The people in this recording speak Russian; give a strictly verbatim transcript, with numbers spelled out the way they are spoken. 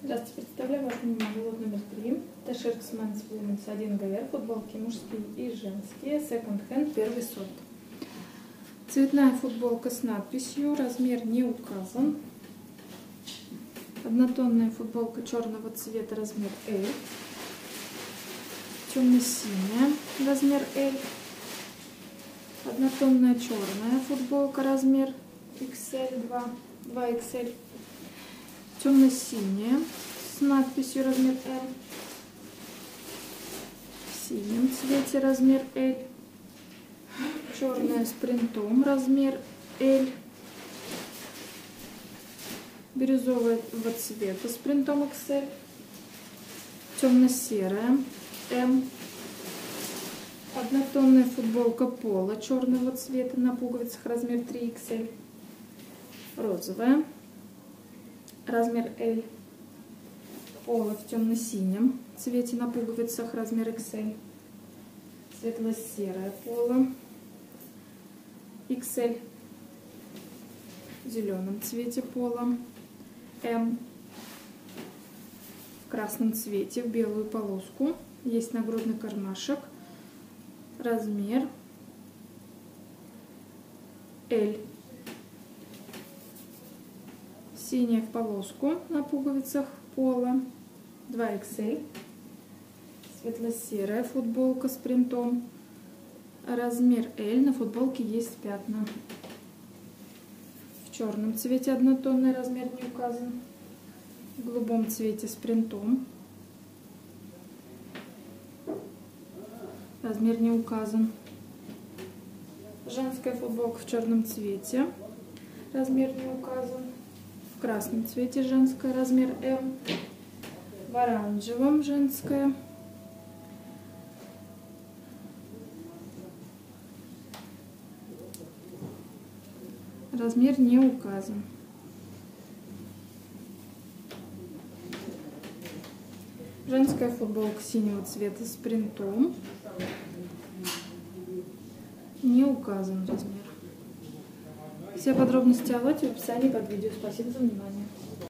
Здравствуйте, представляю вашему вниманию лот номер три. T-Shirts Men's Women's один гэ эр, футболки мужские и женские, second hand, первый сорт. Цветная футболка с надписью, размер не указан. Однотонная футболка черного цвета, размер L. Темно-синяя, размер L. Однотонная черная футболка, размер икс эль, два икс эль. Темно-синяя с надписью размер L. В синем цвете размер L. Черная с принтом размер L. Бирюзового цвета с принтом икс эль. Темно-серая эм. Однотонная футболка пола черного цвета на пуговицах размер три икс эль. Розовая размер L. Поло в темно-синем цвете на пуговицах размер икс эль. Светло-серое поло икс эль. В зеленом цвете поло эм. В красном цвете в белую полоску. Есть нагрудный кармашек. Размер L. Синяя в полоску на пуговицах поло два икс эль. Светло-серая футболка с принтом. Размер L. На футболке есть пятна. В черном цвете однотонный, размер не указан. В голубом цвете с принтом. Размер не указан. Женская футболка в черном цвете. Размер не указан. В красном цвете женская, размер эм. В оранжевом женская. Размер не указан. Женская футболка синего цвета с принтом. Не указан размер. Все подробности о лоте в описании под видео. Спасибо за внимание.